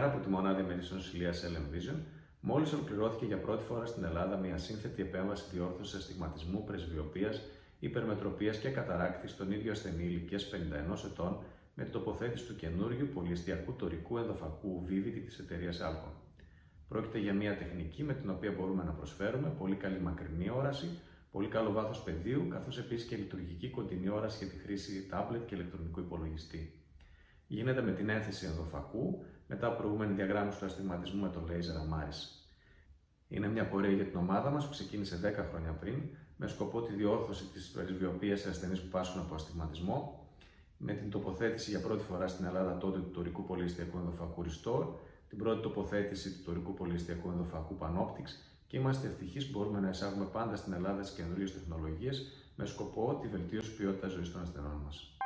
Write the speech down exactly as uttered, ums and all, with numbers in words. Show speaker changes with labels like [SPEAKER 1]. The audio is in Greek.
[SPEAKER 1] από τη μονάδα ημερήσιων νοσηλείας Ellen Vision, μόλις ολοκληρώθηκε για πρώτη φορά στην Ελλάδα μια σύνθετη επέμβαση διόρθωσης αστιγματισμού, πρεσβειοποίας, υπερμετροπίας και καταράκτης στον ίδιο ασθενή ηλικίας πενήντα ενός ετών με την τοποθέτηση του καινούριου πολυεστιακού τορικού ενδοφακού Vivity της εταιρείας Alcon. Πρόκειται για μια τεχνική με την οποία μπορούμε να προσφέρουμε πολύ καλή μακρινή όραση, πολύ καλό βάθος πεδίου, καθώς επίσης και λειτουργική κοντινή όραση για τη χρήση τάμπλετ και ηλεκτρονικού υπολογιστή. Γίνεται με την ένθεση ενδοφακού μετά από προηγούμενη διαγράμμιση του αστιγματισμού με το laser αμάρις. Είναι μια πορεία για την ομάδα μας που ξεκίνησε δέκα χρόνια πριν, με σκοπό τη διόρθωση της πρεσβειοποίας σε ασθενείς που πάσχουν από αστιγματισμό, με την τοποθέτηση για πρώτη φορά στην Ελλάδα τότε του τορικού πολυεστιακού ενδοφακού Restore, την πρώτη τοποθέτηση του τορικού πολυεστιακού ενδοφακού Panoptix και είμαστε ευτυχείς που μπορούμε να εισάγουμε πάντα στην Ελλάδα τις καινούριες τεχνολογίες με σκοπό τη βελτίωση ποιότητας ζωής των ασθενών μας.